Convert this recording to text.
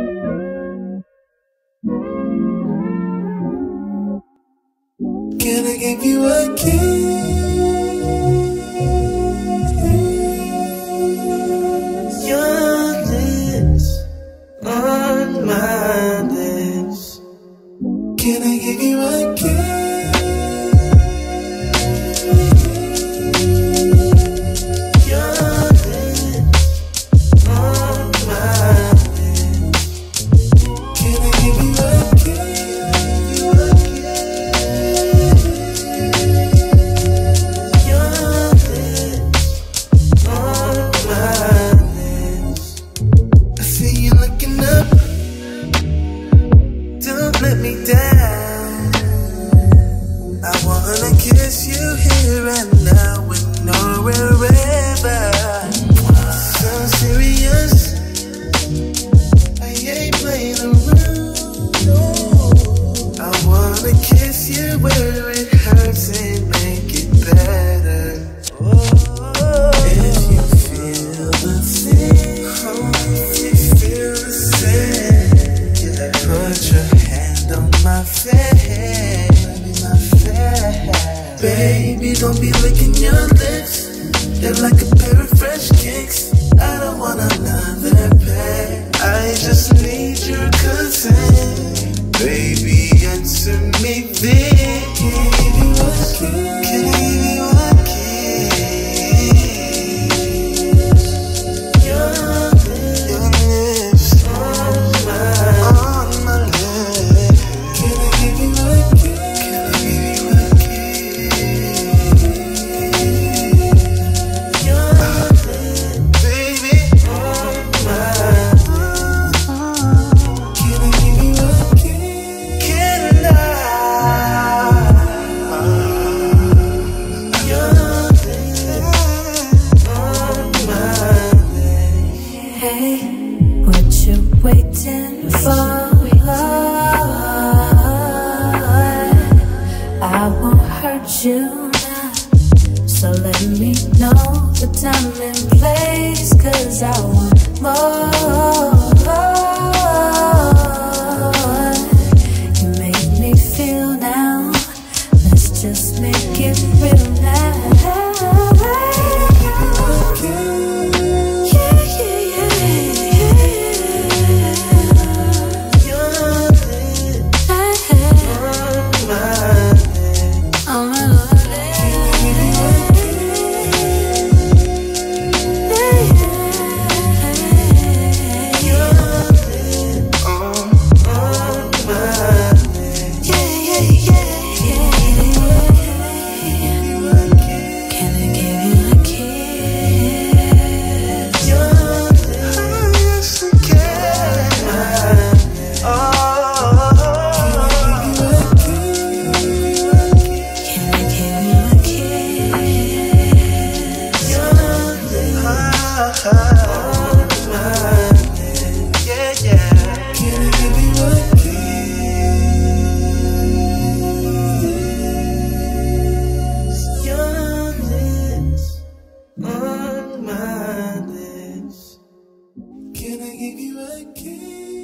Can I give you a kiss? Your lips on my lips. Can I give you a kiss? Let me down. I wanna kiss you here and now with no wherever. So serious, I ain't playing around. No. I wanna kiss you where it hurts and make it better. If you feel the same, if you feel the same, yeah, put your on my face, baby, don't be licking your lips. They're like a pair of fresh kicks. I don't want another pair. I just need your consent. Baby, answer me this. Can I give you a kiss? Can I give you a kiss? Your lips on my lips. Can I give you a kiss? Can I give you a kiss? Your lips, baby, on my lips. Can I give you a kiss? Can I? Your lips on my lips. Hey, what you waiting for? I won't hurt you now, so let me know the time and place, 'cause I want more. You make me feel now, let's just make it real now. Can I give you a kiss?